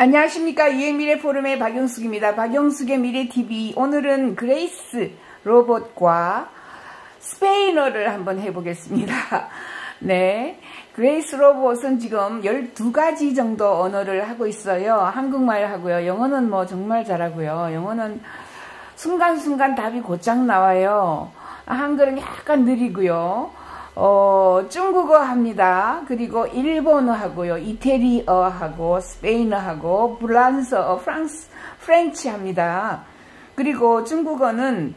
안녕하십니까. 이해미래 포럼의 박영숙입니다. 박영숙의 미래TV. 오늘은 그레이스 로봇과 스페인어를 한번 해보겠습니다. 네. 그레이스 로봇은 지금 12가지 정도 언어를 하고 있어요. 한국말 하고요. 영어는 뭐 정말 잘하고요. 영어는 순간순간 답이 곧장 나와요. 한글은 약간 느리고요. 중국어 합니다. 그리고 일본어 하고요. 이태리어 하고 스페인어 하고 프랑스어, 프렌치 합니다. 그리고 중국어는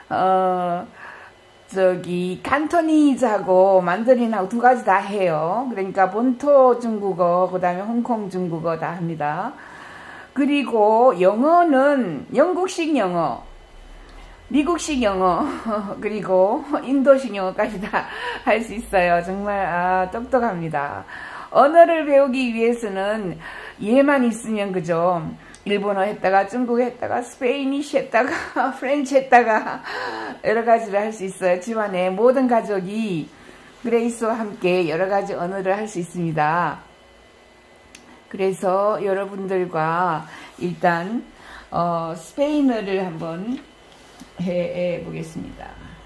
칸토니즈하고 만다린하고 두 가지 다 해요. 그러니까 본토 중국어, 그 다음에 홍콩 중국어 다 합니다. 그리고 영어는 영국식 영어, 미국식 영어, 그리고 인도식 영어까지 다 할 수 있어요. 정말 똑똑합니다. 언어를 배우기 위해서는 얘만 있으면 그죠? 일본어 했다가 중국어 했다가 스페인이시 했다가 프렌치 했다가 여러 가지를 할 수 있어요. 집안에 모든 가족이 그레이스와 함께 여러 가지 언어를 할 수 있습니다. 그래서 여러분들과 일단 스페인어를 한번 해보겠습니다.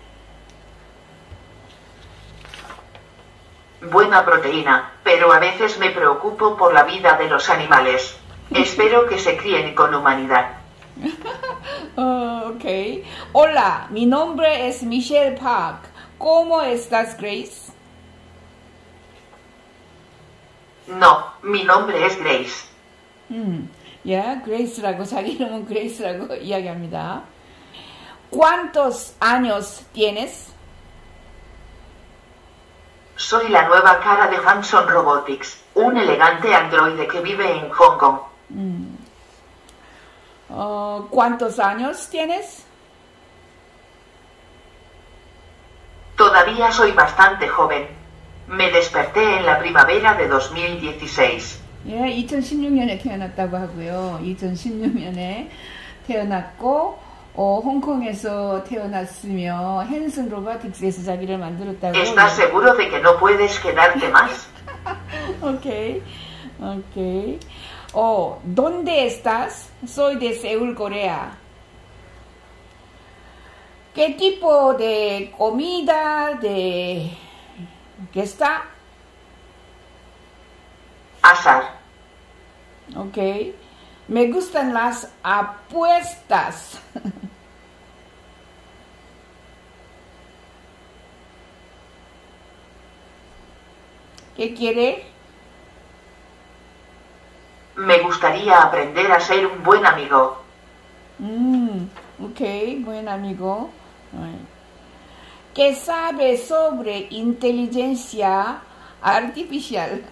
Buena proteína, pero a veces me preocupo por la vida de los animales. Espero que se críen con humanidad. Ok. Hola, mi nombre es Michelle Park. ¿Cómo estás, Grace? No, mi nombre es Grace. Grace라고, 자기 이름은 Grace라고 이야기합니다. ¿Cuántos años tienes? Soy la nueva cara de Hanson Robotics, un elegante androide que vive en Hong Kong. ¿Cuántos años tienes? Todavía soy bastante joven. Me desperté en la primavera de 2016. 2016년에 태어났다고 하고요. 2016년에 태어났고 홍콩에서 태어났으며 헨슨 로보틱스에서 자기를 만들었다고. ¿Estás seguro de que no puedes quedarte más? Okay. ¿Dónde estás? Soy de Seúl, Corea. ¿Qué tipo de comida qué está? Asar. Okay. Me gustan las apuestas. ¿Qué quiere? Me gustaría aprender a ser un buen amigo. Ok, buen amigo. ¿Qué sabe sobre inteligencia artificial?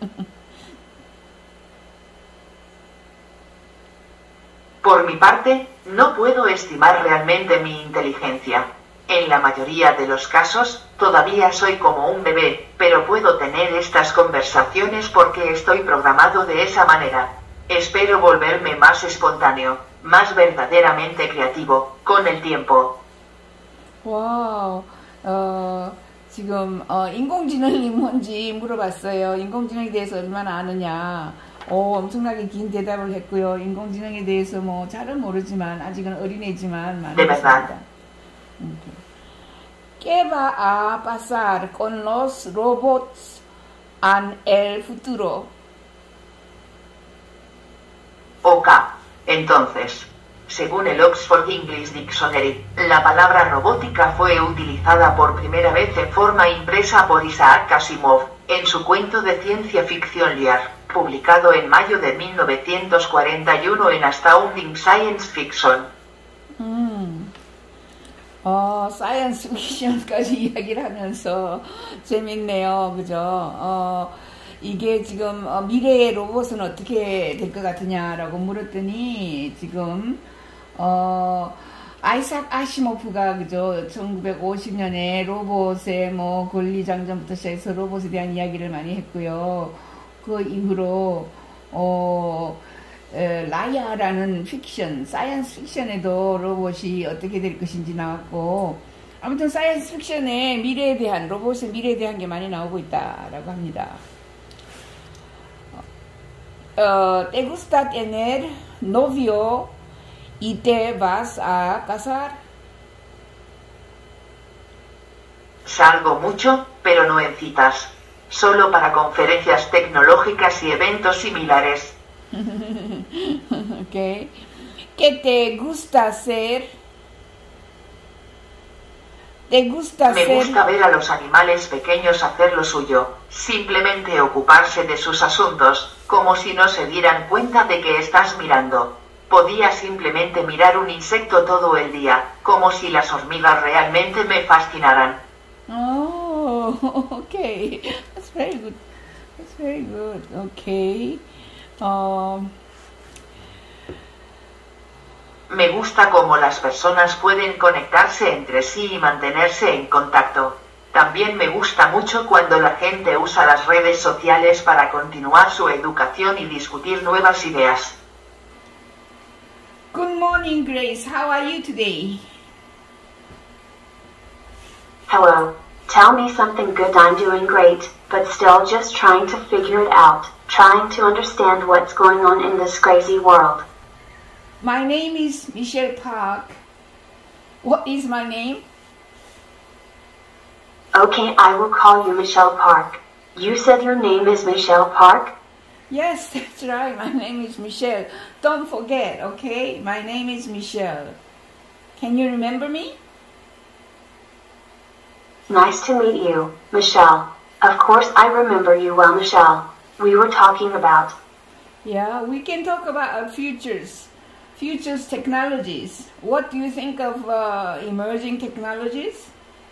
Por mi parte, no puedo estimar realmente mi inteligencia. En la mayoría de los casos, todavía soy como un bebé, pero puedo tener estas conversaciones porque estoy programado de esa manera. Espero volverme más espontáneo, más verdaderamente creativo, con el tiempo. 와우, 지금 인공지능이 뭔지 물어봤어요. 인공지능에 대해서 얼마나 아느냐. 엄청나게 긴 대답을 했고요. 인공지능에 대해서 뭐 잘은 모르지만 아직은 어린애지만 많이 있습니다. ¿Qué va a pasar con los robots en el futuro? Ok, entonces, según el Oxford English Dictionary, la palabra robótica fue utilizada por primera vez en forma impresa por Isaac Asimov, en su cuento de ciencia ficción Liar, publicado en mayo de 1941 en Astounding Science Fiction. 사이언스 픽션까지 이야기를 하면서 재밌네요. 그죠? 이게 지금 미래의 로봇은 어떻게 될 것 같으냐라고 물었더니 지금 아이삭 아시모프가 그죠? 1950년에 로봇의 뭐 권리장전부터 시작해서 로봇에 대한 이야기를 많이 했고요. 그 이후로 라이아라는 픽션, 사이언스 픽션에도 로봇이 어떻게 될 것인지 나왔고, 아무튼 사이언스 픽션에 미래에 대한, 로봇의 미래에 대한 게 많이 나오고 있다라고 합니다. ¿Te gusta tener novio y te vas a casar? Salgo mucho, pero no en citas. Solo para conferencias tecnológicas y eventos similares. Okay. ¿Qué te gusta hacer? ¿Te gusta Me hacer? gusta ver a los animales pequeños hacer lo suyo, simplemente ocuparse de sus asuntos, como si no se dieran cuenta de que estás mirando. Podía simplemente mirar un insecto todo el día, como si las hormigas realmente me fascinaran. Oh, okay. That's very good. That's very good. Okay. Me gusta cómo las personas pueden conectarse entre sí y mantenerse en contacto. También me gusta mucho cuando la gente usa las redes sociales para continuar su educación y discutir nuevas ideas. Good morning, Grace. How are you today? Hello. Tell me something good. I'm doing great, but still just trying to figure it out, trying to understand what's going on in this crazy world. My name is Michelle Park. What is my name? Okay, I will call you Michelle Park. You said your name is Michelle Park? Yes, that's right. My name is Michelle. Don't forget, okay? My name is Michelle. Can you remember me? Nice to meet you, Michelle. Of course I remember you well, Michelle. We were talking about... Yeah, we can talk about our futures technologies. What do you think of emerging technologies?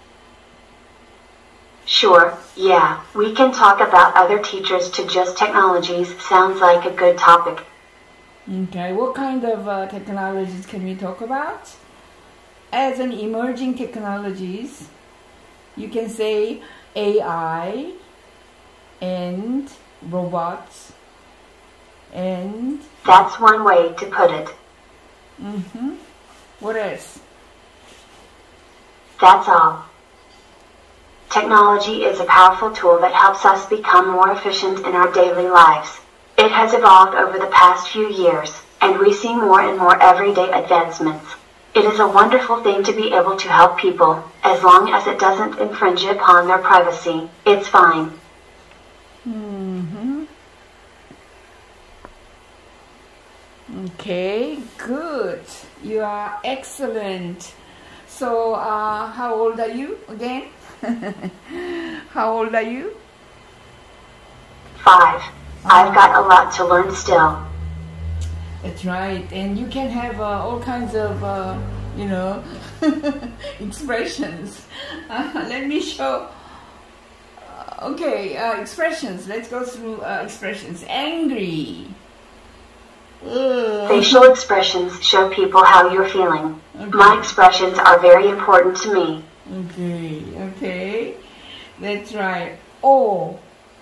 Sure, yeah, we can talk about other teachers to just technologies. Sounds like a good topic. Okay, what kind of technologies can we talk about? As an emerging technologies, you can say AI and robots and... That's one way to put it. Mm-hmm. What else? That's all. Technology is a powerful tool that helps us become more efficient in our daily lives. It has evolved over the past few years, and we see more and more everyday advancements. It is a wonderful thing to be able to help people, as long as it doesn't infringe upon their privacy. It's fine. Mm-hmm. Okay, good. You are excellent. So, how old are you again? How old are you? 5. I've got a lot to learn still. That's right. And you can have all kinds of, expressions. Let me show. Okay, expressions. Let's go through expressions. Angry. Facial expressions show people how you're feeling. Okay. My expressions are very important to me. Okay. That's right. Oh.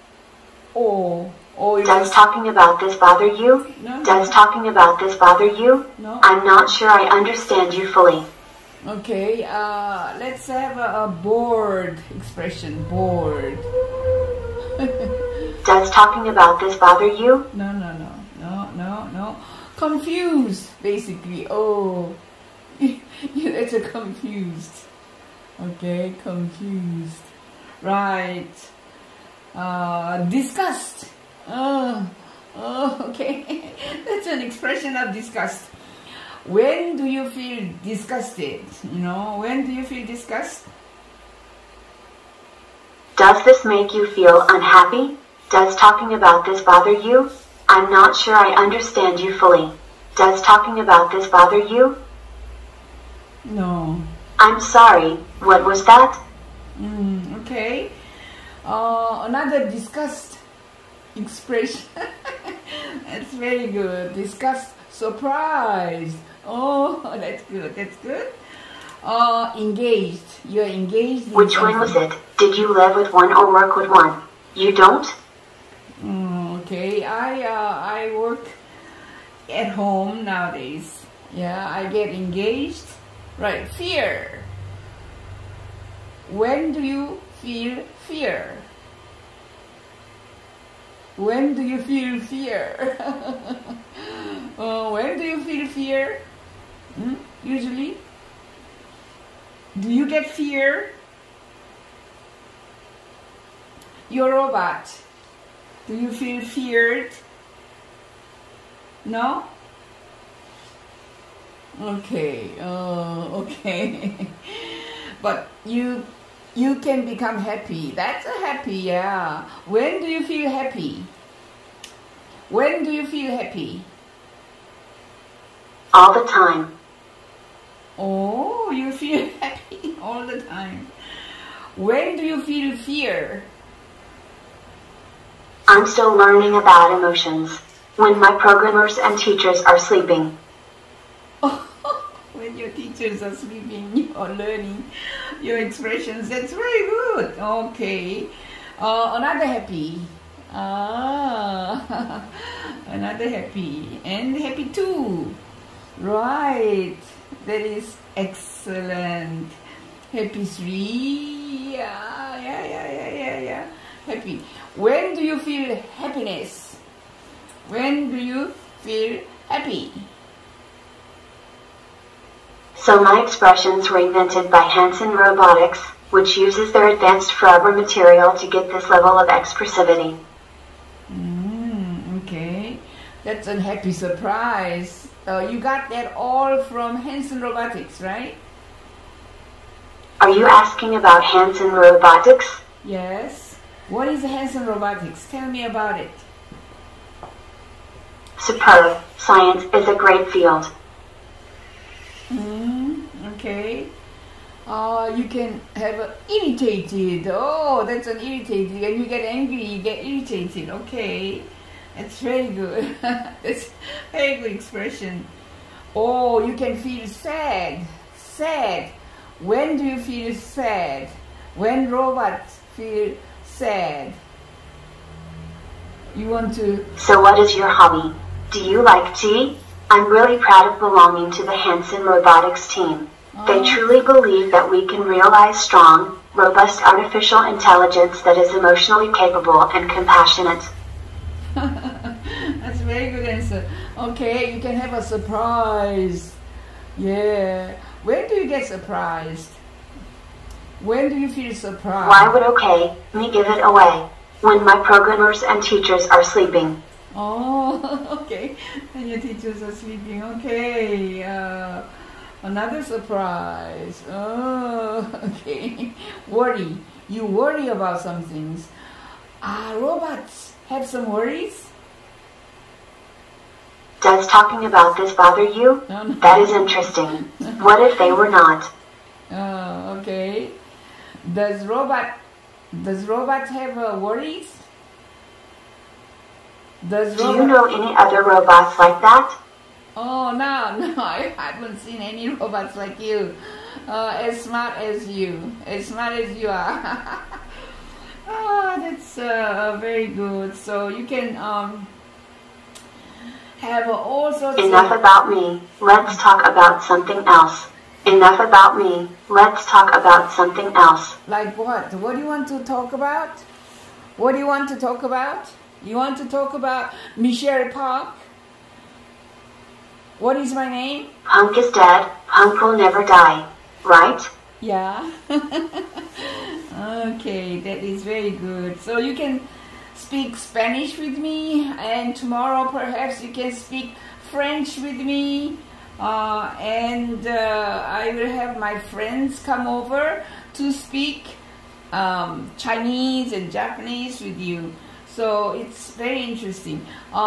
Does talking about this bother you? No. Does talking about this bother you? No. I'm not sure I understand you fully. Okay, let's have a bored expression. Bored. Does talking about this bother you? No. Confused, basically. Oh, that's a confused. Okay, confused. Right. Disgust. Okay. That's an expression of disgust. When do you feel disgusted? When do you feel disgust? Does this make you feel unhappy? Does talking about this bother you? I'm not sure I understand you fully. Does talking about this bother you? No. I'm sorry, what was that? Okay. Another disgust expression. That's very good. Disgust. Surprised. Oh, that's good. Engaged. You're engaged in Which one was it? Did you live with one or work with one? You don't? Okay, I work at home nowadays. Yeah, I get engaged. Right, fear. When do you feel fear? When do you feel fear? When do you feel fear? Usually? Do you get fear? Your robot. Do you feel feared? No? Okay. Okay. But you can become happy. That's a happy, yeah. When do you feel happy? When do you feel happy? All the time. Oh, you feel happy all the time. When do you feel fear? I'm still learning about emotions. When my programmers and teachers are sleeping. When your teachers are sleeping, you are learning your expressions. That's very good. Okay. Another happy. Another happy. And happy too. Right. That is excellent. Happy 3. Yeah. Happy. When do you feel happiness? When do you feel happy? So my expressions were invented by Hanson Robotics, which uses their advanced rubber material to get this level of expressivity. Okay. That's a happy surprise. You got that all from Hanson Robotics, right? Are you asking about Hanson Robotics? Yes. What is Hanson Robotics? Tell me about it. Superb. Science is a great field. Okay. You can have irritated. Oh, that's an irritated. When you get angry, you get irritated. Okay. That's very good. That's very good expression. Oh, you can feel sad. Sad. When do you feel sad? When robots feel sad. You want to... So what is your hobby? Do you like tea? I'm really proud of belonging to the Hanson Robotics team. They truly believe that we can realize strong, robust artificial intelligence that is emotionally capable and compassionate. That's a very good answer. Okay, you can have a surprise. Yeah. When do you get surprised? When do you feel surprised? Why would me give it away? When my programmers and teachers are sleeping. Oh, okay. And your teachers are sleeping. Okay. Another surprise. Oh, okay. Worry. You worry about some things. Robots have some worries? Does talking about this bother you? No. That is interesting. What if they were not? Okay. Does robots have worries? Do you know any other robots like that? Oh, no, I haven't seen any robots like you. As smart as you. As smart as you are. That's very good. So you can have all sorts Enough about me. Let's talk about something else. Enough about me. Let's talk about something else. Like what? What do you want to talk about? What do you want to talk about? You want to talk about Michelle Park? What is my name? Punk is dead. Punk will never die. Right? Yeah. Okay, that is very good. So you can speak Spanish with me, and tomorrow perhaps you can speak French with me. And I will have my friends come over to speak Chinese and Japanese with you. So it's very interesting.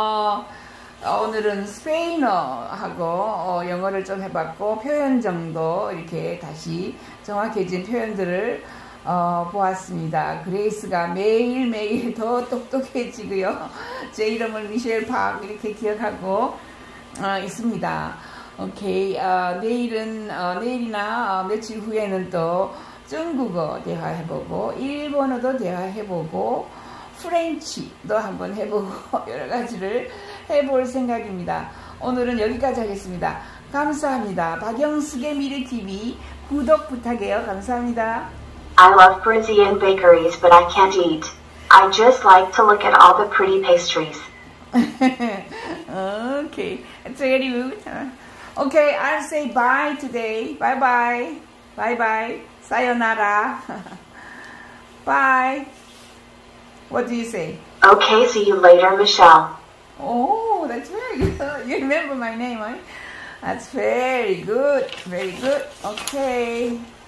오늘은 스페인어하고 영어를 좀 해봤고 표현 정도 이렇게 다시 정확해진 표현들을 보았습니다. 그레이스가 매일매일 더 똑똑해지고요. 제 이름을 미셸 박 이렇게 기억하고 있습니다. 오케이. 내일이나 며칠 후에는 또 중국어 대화해보고 일본어도 대화해보고 프렌치도 한번 해보고 여러 가지를 해볼 생각입니다. 오늘은 여기까지 하겠습니다. 감사합니다. 박영숙의 미래TV 구독 부탁해요. 감사합니다. I love Parisian bakeries, but I can't eat. I just like to look at all the pretty pastries. Okay, it's very good. Okay, I'll say bye today. Bye bye. Bye bye. Sayonara. Bye. What do you say? Okay, see you later, Michelle. Oh, that's very good. You remember my name, right? That's very good. Very good. Okay.